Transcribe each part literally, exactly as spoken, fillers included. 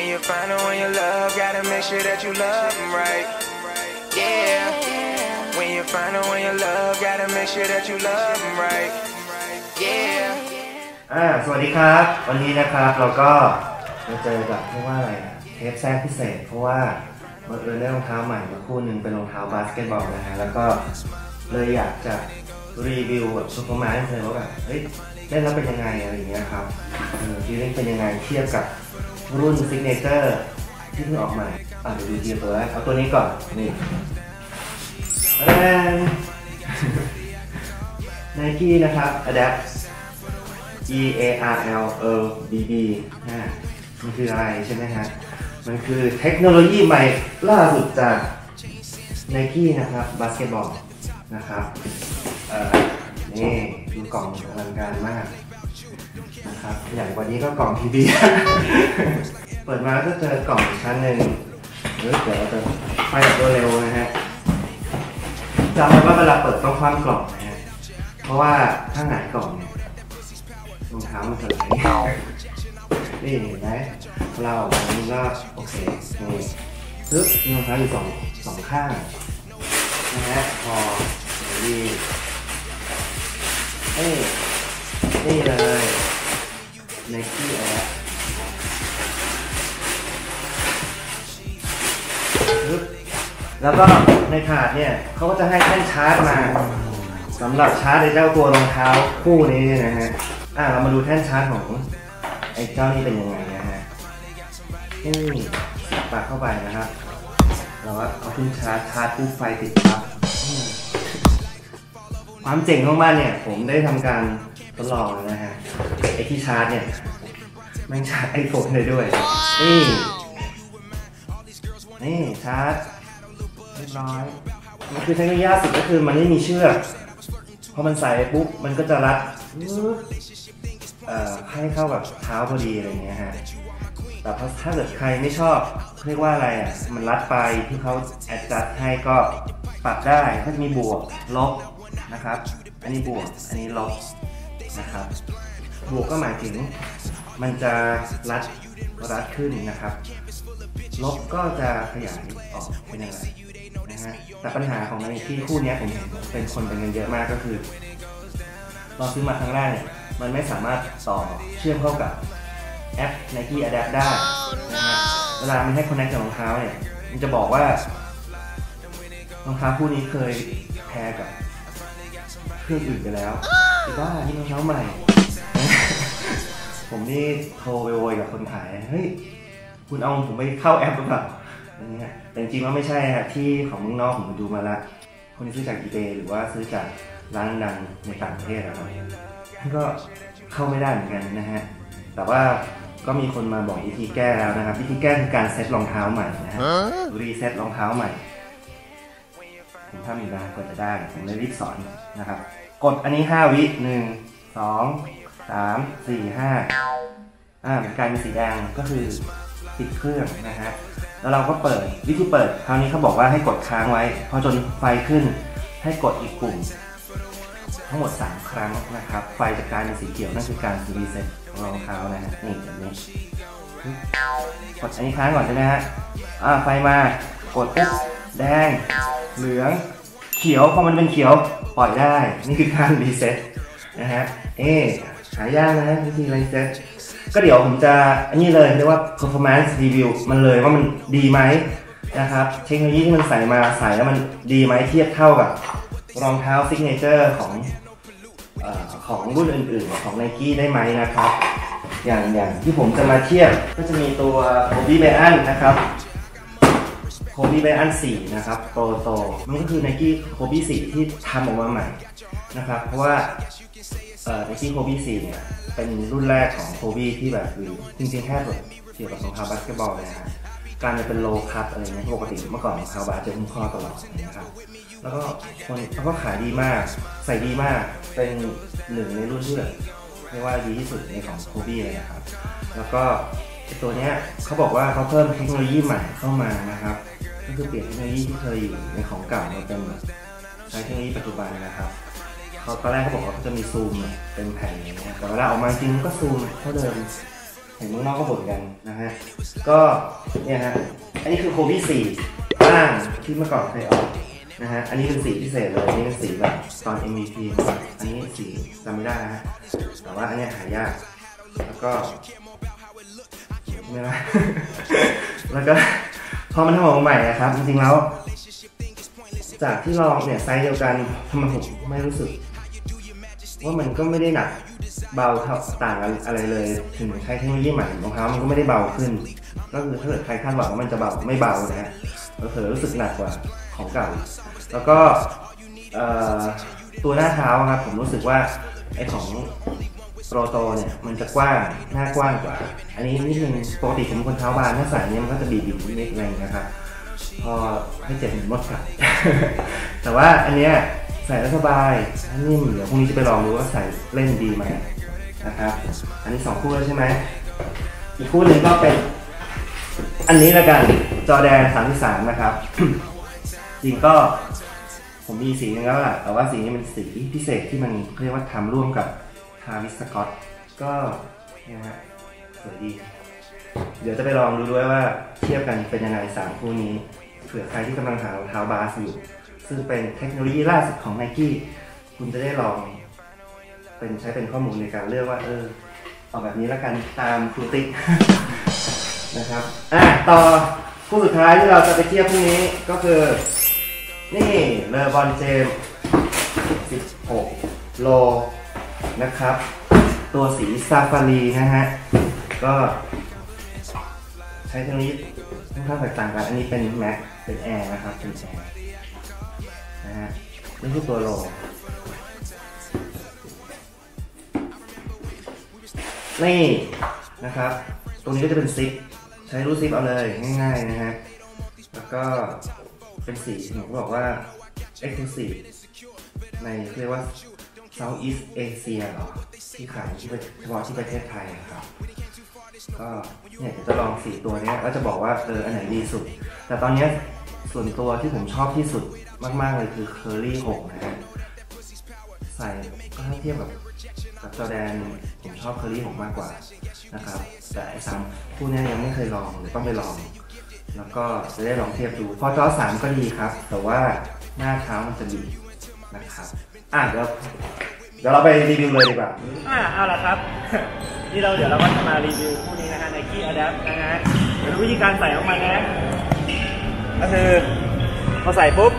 you find the one you love, gotta make sure that you love them right. Yeah. When you find the one you love, gotta make sure that you love them right. Yeah. อ่าสวัสดีครับวันนี้นะครับเราก็มาเจอกับเรียกว่าอะไรนะเทปแทรกพิเศษเพราะว่าบังเอิญได้รองเท้าใหม่มาคู่หนึ่งเป็นรองเท้าบาสเกตบอลนะฮะแล้วก็เลยอยากจะรีวิวแบบซูเปอร์มาร์เก็ตเลยว่าแบบเฮ้ยเล่นแล้วเป็นยังไงอะไรอย่างเงี้ยครับฟีลลิ่งเป็นยังไงเทียบกับรุ่นซิกเนเจอร์ที่เพิ่งออกมาอ่ะเดี๋ยวดูทีละตัวแรกเอาตัวนี้ก่อนนี่แรง Nike นะครับ Adapt E A R L E B B อ่ามันคืออะไรใช่ไหมฮะมันคือเทคโนโลยีใหม่ล่าสุดจาก Nike นะครับบาสเกตบอลนะครับเอ่อนี่ดูกล่องอลังการมากนะครับอย่างวันนี้ก็กล่องทีวี เปิดมาก็เจอกล่องชั้นหนึ่งเดี๋ยวเราจะไปตัวเร็วนะฮะจำไว้ว่าเวลาเปิดต้องคว่ำกล่องนะฮะเพราะว่าถ้าหงายกล่องเนี่ยรองเท้ามันจะไหลนี่เห็นไหมเราออกมานี่ก็โอเคนี่ปึ๊บมีรองเท้าอยู่สองสองข้างนะฮะพอดีนี่นี่เลยในที่อะไรปึ๊บแล้วก็ในถาดเนี่ยเขาก็จะให้แท่นชาร์จมาสำหรับชาร์จในเจ้าตัวรองเท้าคู่นี้นะฮะอ่ะเรามาดูแท่นชาร์จของไอ้เจ้านี้เป็นยังไงนะฮะนี่ปากเข้าไปนะครับเราก็เอาขึ้นชาร์จชาร์จปุ๊บไฟติดปั๊บความเจ๋งของมันเนี่ยผมได้ทำการทดลองนะฮะไอ้ที่ชาร์จเนี่ยมันชาร์จไอโฟนได้ด้วยนี่นี่ชาร์จเรียบร้อยมันคือเทคโนโลยีล่าสุดก็คือมันไม่มีเชือกพอมันใส่ปุ๊บมันก็จะรัดให้เข้ากับเท้าพอดีอะไรเงี้ยฮะแต่ถ้าเกิดใครไม่ชอบเรียกว่าอะไรอ่ะมันรัดไปที่เขาแอดจัดให้ก็ปรับได้ถ้าจะมีบวกลบนะครับอันนี้บวกอันนี้ลบนะครับบวกก็หมายถึงมันจะรัดรัดขึ้นนะครับลบก็จะขยายออกเป็นยังไงนะฮะแต่ปัญหาของในที่คู่นี้ผมเห็นเป็นคนเป็นเงินเยอะมากก็คือเราซื้อมาครั้งแรกเนี่ยมันไม่สามารถต่อเชื่อมเข้ากับแอป Nike Adapt ได้นะฮะเวลามันให้ connect กับรองเท้าเนี่ยมันจะบอกว่ารองเท้าคู่นี้เคยแพร์กับเครื่องอื่นไปแล้วอีกว่านี่รองเท้าใหม่ ผมนี่โทรไปโวยกับคนขายเฮ้ยคุณเอาผมไปเข้าแอปหรือเปล่าอย่างเงี้ยแต่จริงๆว่าไม่ใช่ฮะที่ของเมืองนอกผมดูมาละคนที่ซื้อจาก eBay หรือว่าซื้อจากร้านดังในต่างประเทศนะครับก็เข้าไม่ได้เหมือนกันนะฮะแต่ว่าก็มีคนมาบอกวิธีแก้แล้วนะครับวิธีแก้คือการเซตรองเท้าใหม่นะฮะรีเซ็ตรองเท้าใหม่ผมทำอยู่ได้กว่าจะได้ผมเลยรีบสอนนะครับกดอันนี้ห้าวิหนึ่งสองสามสี่ห้าอ่าเป็นการมีสีแดงก็คือปิดเครื่องนะฮะแล้วเราก็เปิดวิธีเปิดคราวนี้เขาบอกว่าให้กดค้างไว้พอจนไฟขึ้นให้กดอีกปุ่มทั้งหมดสามครั้งนะครับไฟจะกลายเป็นสีเขียวนั่นคือการรีเซ็ตของรองเท้านะฮะนี่แบบนี้กดอันนี้ค้างก่อนใช่ไหมฮะอ่าไฟมากดปุ๊บแดงเหลืองเขียวพอมันเป็นเขียวปล่อยได้นี่คือการรีเซ็ตนะฮะเอ๊หายากนะวิธีรีเซ็ตก็เดี๋ยวผมจะอันนี้เลยเรียกว่า performance review มันเลยว่ามันดีไหมนะครับเทคโนโลยีที่มันใส่มาใส่แล้วมันดีไหมเทียบเท่ากับรองเท้าซิกเนเจอร์ของเอ่อของรุ่นอื่นๆของ Nike ได้ไหมนะครับอย่างอย่างที่ผมจะมาเทียบก็จะมีตัว Kobe Bryant นะครับ Kobe Bryant สี่นะครับ Proto มันก็คือ Nike Kobe สี่ที่ทำออกมาใหม่นะครับเพราะว่าเอ่อ Nike Kobe สี่เนี่ยเป็นรุ่นแรกของ Kobe ที่แบบหรือจริงๆแค่แบบเกี่ยวกับรองเท้าบาสเกตบอลเลยนะการเป็นโลคัพอะไรเงี้ยปกติเมื่อก่อนรองเท้าบาสจะหุ้มข้อตลอดนะครับแล้วก็คนเขาก็ขายดีมากใส่ดีมากเป็นหนึ่งในรุ่นที่แบบเรียกว่าดีที่สุดในของโคบี้เลยนะครับแล้วก็ตัวเนี้ยเขาบอกว่าเขาเพิ่มเทคโนโลยีใหม่เข้ามานะครับก็คือเปลี่ยนเทคโนโลยีที่เคยอยู่ในของเก่ามาเป็นใช้เทคโนโลยีปัจจุบันนะครับเขาตอนแรกเขาบอกว่าเขาจะมีซูมเป็นแผ่นอย่างเงี้ยแต่เวลาออกมาจริงก็ซูมเท่าเดิมเห็นเมืองนอกก็บ่นกันนะฮะก็เนี่ยฮะอันนี้คือโคบี้สี่ล่างที่เมื่อก่อนเคยออกนะฮะอันนี้เป็นสีพิเศษเลยนี่เป็นสีแบบตอน เอ็ม วี พี อันนี้สีจำไม่ได้นะฮะแต่ว่าอันนี้หายากแล้วก็ไม่ได้ แล้วก็พอมันทำออกมาใหม่นะครับจริงๆแล้วจากที่ลองเนี่ยไซส์เดียวกันทำไมผมไม่รู้สึกว่ามันก็ไม่ได้หนักเบาเท่าต่างกันอะไรเลยถึงใช้เทคโนโลยีใหม่รองเท้ามันก็ไม่ได้เบาขึ้นก็คือถ้าเกิดใครคาดหวังว่ามันจะเบาไม่เบานะฮะก็คือรู้สึกหนักกว่าของเก่าแล้วก็ตัวหน้าเท้าครับผมรู้สึกว่าไอของโปรโตเนี่ยมันจะกว้างหน้ากว้างกว่าอันนี้นิดนึงปกติผมคนเท้าบานถ้าใส่เนี่ยมันก็จะบีบบีบนิดอะไรนะครับพอให้เจ็บเหมือนมดกัด แต่ว่าอันเนี้ยใส่แล้วสบายนิ่มเดี๋ยวพรุ่งนี้จะไปลองดูว่าใส่เล่นดีไหมนะครับอันนี้สองคู่แล้วใช่ไหมอีกคู่หนึ่งก็เป็นอันนี้ละกันจอแดนสามที่สามนะครับ จริงก็ผมมีสีนึงแล้วแหละแต่ว่าสีนี้เป็นสีพิเศษที่มันเรียกว่าทำร่วมกับทาวิสกอตก็เนี่ยฮะสวยดีเดี๋ยวจะไปลองดูด้วยว่าเทียบกันเป็นยังไงสามคู่นี้เผื่อใครที่กำลังหารองเท้าบาสอยู่ซึ่งเป็นเทคโนโลยีล่าสุดของ Nike คุณจะได้ลองเป็นใช้เป็นข้อมูลในการเลือกว่าเออเอาแบบนี้แล้วกันตามครูติ๊ก นะครับอ่ะต่อคู่สุดท้ายที่เราจะไปเทียบพรุ่งนี้ก็คือนี่เลบอนเจมสิบหกโลนะครับตัวสีซาฟารีนะฮะก็ใช้เทคโนโลยีค่อนข้างแตกต่างกันอันนี้เป็นแม็กเป็นแอร์นะครับเป็นแอร์นะฮะนี่คือตัวโลนี่นะครับตรงนี้ก็จะเป็นซิปใช้รูดซิปเอาเลยง่ายๆนะฮะแล้วก็เป็นสีผมบอกว่า Exclusive ในเรียกว่า Southeast Asia หรอที่ขายที่เฉพาะที่ประเทศไทยครับก็เนี่ยจะลองสีตัวนี้แล้วจะบอกว่าเอออันไหนดีสุดแต่ตอนนี้ส่วนตัวที่ผมชอบที่สุดมากๆเลยคือเคอรี่หกนะฮะใส่ก็ถ้าเทียบกับกับจอแดนผมชอบเคอรี่หกมากกว่านะครับแต่ไอ้สามคู่นี้ยังไม่เคยลองหรือต้องไปลองแล้วก็จะได้ลองเทียบดูพอจอสามก็ดีครับแต่ว่าหน้าเท้ามันจะดีนะครับอ่ะเดี๋ยวเดี๋ยวเราไปรีวิวเลยดีกว่าอ่ะเอาละครับ นี่เราเดี๋ยวเราก็จะมารีวิวคู่นี้นะฮะ Nike Adapt นะฮะเดี๋ยวดูวิธีการใส่ออกมานะก็คือพอใส่ปุ๊บ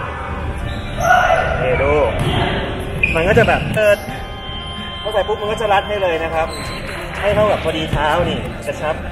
นี่ดูมันก็จะแบบเติร์ดพอใส่ปุ๊บมันก็จะรัดให้เลยนะครับให้เท่ากับพอดีเท้านี่กระชับ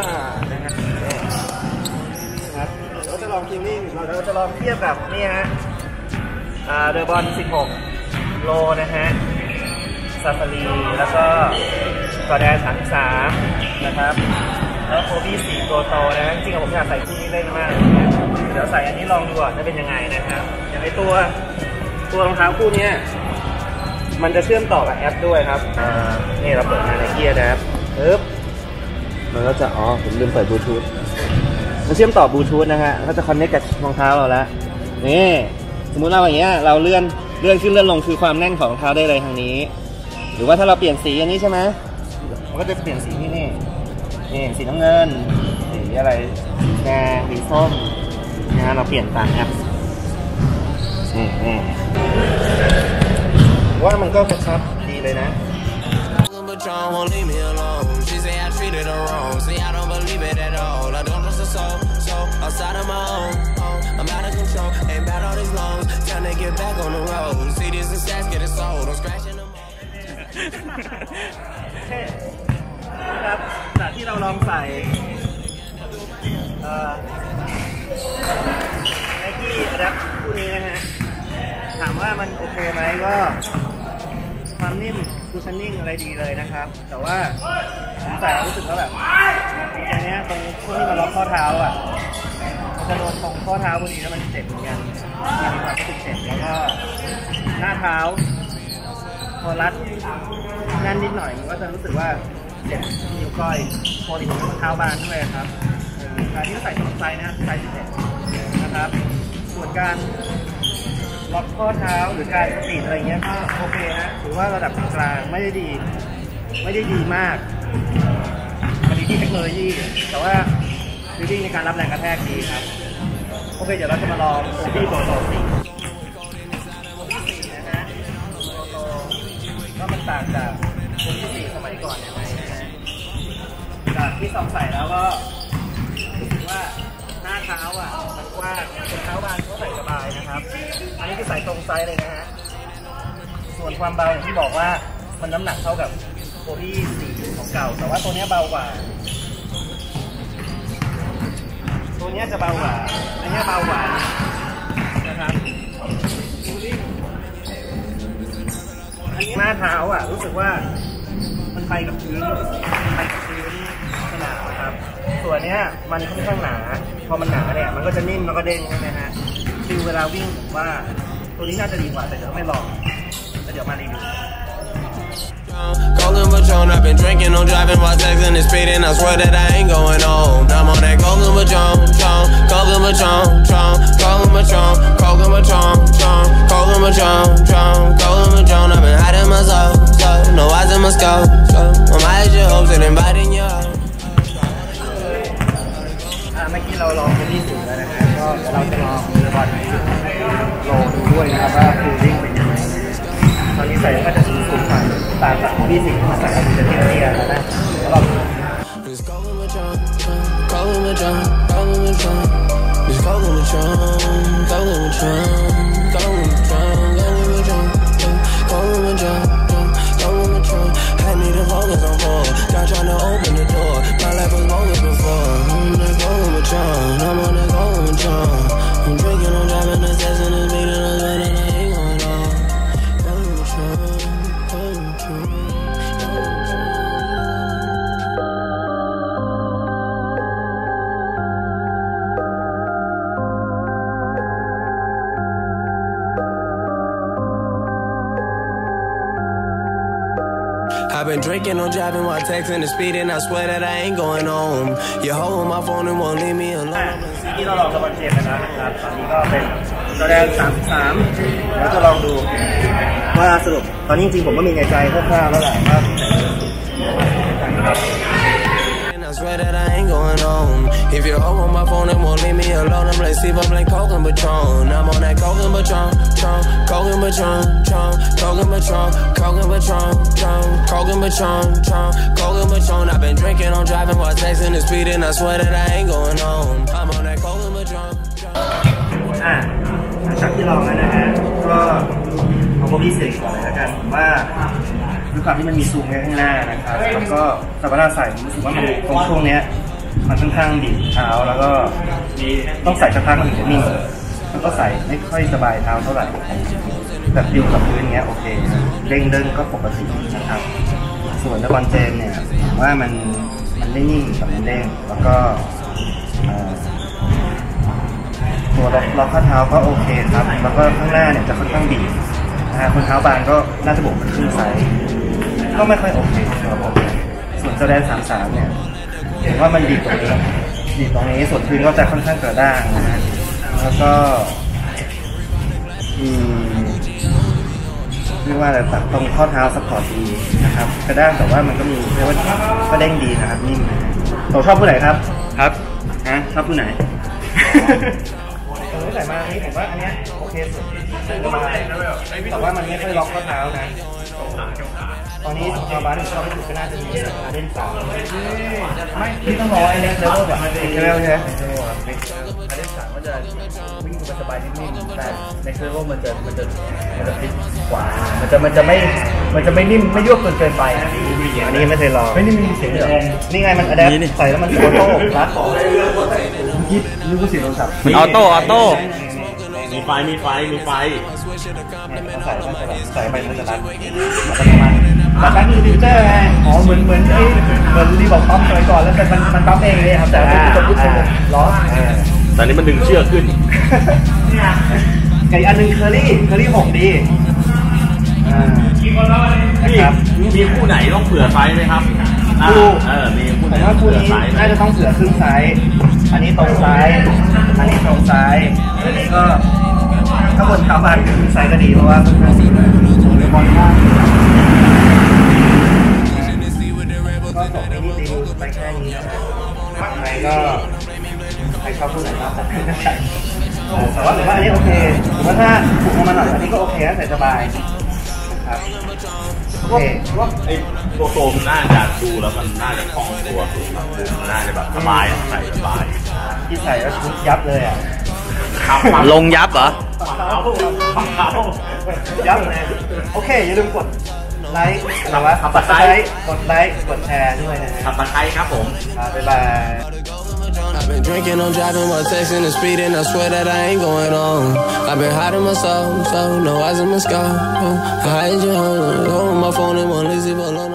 นะครับเราจะลองคิวลิ่งเราจะลองเทียบกับนี่ฮะเดอะบอลสิบหกโลนะฮะซาฟารีแล้วก็จอแดนสามสิบสามนะครับแล้วโคบี้สี่ตัวโตนะจริงๆผมอยากใส่คู่นี้เล่นมากเดี๋ยวใส่อันนี้ลองดูว่าจะเป็นยังไงนะครับอย่างในตัวตัวรองเท้าคู่นี้มันจะเชื่อมต่อกับแอปด้วยครับนี่เราเปิดมาในเกียร์แอปปึ๊บมันก็จะอ๋อผมลืมเปิดบลูทูธมันเชื่อมต่อบลูทูธนะฮะก็จะคอนเนคกับรองเท้าเราแล้วนี่สมมุติเราอย่างเงี้ยเราเลื่อนเลื่อนขึ้นเลื่อนลงคือความแน่นของรองเท้าได้เลยทางนี้หรือว่าถ้าเราเปลี่ยนสีอันนี้ใช่ไหมมันก็จะเปลี่ยนสีที่นี่นี่สีน้ำเงินสีอะไรแดงสีส้มนะเราเปลี่ยนตามแอปนี่นี่ว่ามันก็กระชับดีเลยนะครับจากที่เราลองใส่ไนกี้อะแดปคู่นี้นะฮะถามว่ามันโอเคไหมก็ความนิ่มคูชั่นนิ่งอะไรดีเลยนะครับแต่ว่าผมใส่รู้สึกว่าแบบตรงนี้ตรงที่มันล็อกข้อเท้าอ่ะมันจะโดนตรงข้อเท้าพอดีแล้วมันเจ็บเหมือนกันมีความรู้สึกเจ็บแล้วก็หน้าเท้าพอรัดแน่นนิดหน่อยมันก็จะรู้สึกว่าเจ็บนิ้วก้อยพอดีผมเท้าบานด้วยครับการที่ใส่ถุงไซส์นะไซส์สิบเอ็ดนะครับส่วนการล็อกข้อเท้าหรือการสปีดอะไรเงี้ยก็โอเคฮะถือว่าระดับกลางไม่ได้ดีไม่ได้ดีมากคโนโลยีแต่ว่าฟีลลิ่งในการรับแรงกระแทกดีครับโอเคเดี๋ยวเราจะมาลองตัวที่โปรโตสี่นะฮะโปรโตก็มันต่างจากตัวที่สี่สมัยก่อนยังไงนะฮะจากที่สองใส่แล้วก็รู้สึกว่าหน้าเท้าอ่ะมันกว้างเป็นเท้าบานก็ใส่สบายนะครับอันนี้คือใส่ตรงไซส์เลยนะฮะส่วนความเบาอย่างที่บอกว่ามันน้ำหนักเท่ากับตัวที่สี่ของเก่าแต่ว่าตัวนี้เบากว่าตัวนี้จะเบากว่าอันนี้เบากว่านะครับอันนี้หน้าเท้าอ่ะรู้สึกว่ามันไปกับพื้นไปกับพื้นสนามครับส่วนนี้มันค่อนข้างหนาพอมันหนาเนี่ยมันก็จะนิ่มแล้วก็เด้งใช่ไหมฮะคือเวลาวิ่งว่าตัวนี้น่าจะดีกว่าแต่เดี๋ยวไม่ลองแล้วเดี๋ยวมารีวิว Calling Patron, I've been drinking, I'm driving while texting and speeding. I swear that I ain't going home. I'm on that calling Patron, Tron, calling Patron, Tron, calling Patron, calling Patron, Tron, calling Patron, Tron, calling Patron. I've been hiding myself, so no eyes in my scope. So I'm hiding your hopes and inviting you out. เมื่อกี้เราลองไปที่สูงแล้วนะฮะก็เราจะลองเลบอนโลดูด้วยนะครับว่าฟีลลิ่งเป็นยังไงตอนนี้ใส่ก็จะสูงสูงกว่าต่างจากที่สี่มาใส่ก็จะเตี้ยเตี้ยแล้วนะแล้วเรา I need to focus on four. Not trying to open the door. My life was longer before. I'm not going with John. I'm on that going with John. I'm drinking, I'm driving, the sex and the meeting, I'm running, I ain't going on. Going with John, going with John, going with John. I've been drinking, I'm driving while texting and speeding. I swear that I ain't going home. You hold my phone and won't leave me alone. ที่เราลองเลบอนเจมส์นะครับตอนนี้ก็เป็นตัวแดงสามสิบสามแล้วจะลองดูว่าสรุปตอนนี้จริงๆผมก็มีในใจคร่าวๆแล้วแหละว่า I swear that I ain't going home. If you hold on my phone and won't leave me alone, I'm like sleep, I'm like Coke and Patron. I'm on that Coke and Patron, Tron, Coke and Patron, Tron, Coke and Patron, Coke and Patron, Tron, Coke and Patron, Tron, Coke and Patron. I've been drinking, I'm driving while texting and speeding. I swear that I ain't going home. I'm on that Coke and Patron. อ่ะหลังจากที่ลองแล้วนะฮะก็เอาโมบี้เสกก่อนเลยแล้วกันว่าด้วยความที่มันมีซูมไว้ข้างหน้านะครับแล้วก็แต่เวลาใส่ผมรู้สึกว่ามันตรงช่วงนี้มันค่อนข้างบีบเท้าแล้วก็ต้องใส่สักพักมันถึงจะนิ่งแล้วก็ใส่ไม่ค่อยสบายเท้าเท่าไหร่แบบดิวกับพื้นเงี้ยโอเคเด้งเด้งก็ปกตินะครับส่วนเลบอนเจมเนี่ยผมว่ามันมันไม่นิ่งกับมันเด้งแล้วก็ตัวล็อกข้อเท้าก็โอเคครับแล้วก็ข้างหน้าเนี่ยจะค่อนข้างบีบนะฮะคนเท้าบางก็น่าจะบวกมันครึ่งไซส์ก็ไม่ค่อยโอเคครับผมส่วนเจ้าแดนสามสามเนี่ยผมว่ามันดีตรงนี้ดีตรงนี้ส่วนพื้นก็จะค่อนข้างกระด้างนะฮะแล้วก็อืมเรียกว่าอะไรแบบตรงข้อเท้าซัพพอร์ตดีนะครับกระด้างแต่ว่ามันก็มีเรียกว่าก็เด้งดีนะครับนิ่มเราชอบผู้ไหนครับครับฮะชอบผู้ไหนเออใส่มาอันนี้ผมว่าอันเนี้ยโอเคสุดแต่ว่ามันไม่ค่อยล็อกข้อเท้านะตอนนี้คาบาสชอบที่สุดก็น่าจะมีอาเดนสามไม่ที่ต้องรอไอ้เล็กเลเวลแบบเล็กเลเวลใช่ไหมอาเดนสามมันจะวิ่งสบายๆนิ่มๆแต่เล็กเลเวลมันจะมันจะมันจะพลิกกว่ามันจะมันจะไม่มันจะไม่นิ่มไม่ยวบเกินไปอันนี้ไม่เคยลองไม่นิ่มมีเสียงเหรอนี่ไงมันอะแดปใส่แล้วมันออโต้รัดคิดนึกว่าเสียงโทรศัพท์มันออโต้ออโต้มีไฟมีไฟมีไฟใส่ใส่ใส่ไปมันจะรัดมันจะประมาณรัดคือฟิวเจอร์ไงอ๋อเหมือนเหมือนไอ้เหมือนรีบอกปั๊มสมัยก่อนแล้วแต่มันมันปั๊มเองเลยครับแต่ไม่กดปุ๊บเลยล้อตอนนี้มันดึงเชือกขึ้นไก่อันนึงเคอรี่เคอรี่หกดีนะครับมีคู่ไหนต้องเผื่อไซส์ไหมครับคู่เออมีคู่ไหนว่าคู่นี้น่าจะต้องเผื่อครึ่งไซส์อันนี้ตรงไซส์อันนี้ตรงไซส์อันนี้ก็ถ้าบนเท้าบานครึ่งไซส์ก็ดีเพราะว่าเป็นบอลข้างก็ก็ส่งให้นิดนึงไปแค่นี้นะครับใครก็ใครชอบผู้ไหนก็จัดให้กันแต่ว่าถือว่าอันนี้โอเคถือว่าถ้าถูกมาหน่อยอันนี้ก็โอเคนะใส่สบายนะครับโอเคว่าไอ้โปรโตมันน่าจะดูแล้วมันน่าจะของตัวคือมันน่าจะแบบสบายใส่สบายที่ใส่แล้วชุดยับเลยอ่ะลงยับเหรอยับเลยโอเคอย่าลืมกดไลค์หรือว่าขับตะไคร้กดไลค์กดแชร์ด้วยนะขับตะไคร้ครับผมบ๊ายบาย I've been drinking, I'm driving while texting and speeding. I swear that I ain't going on. I've been hiding my soul, so no eyes in my skull. I hide your home, hold my phone and won't leave it alone.